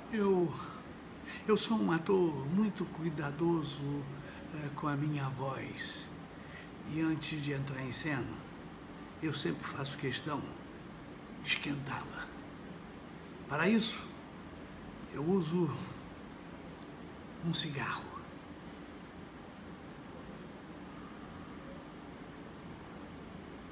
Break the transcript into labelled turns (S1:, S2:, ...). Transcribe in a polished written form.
S1: Eu, eu sou um ator muito cuidadoso com a minha voz. E antes de entrar em cena, eu sempre faço questão de esquentá-la. Para isso, eu uso um cigarro.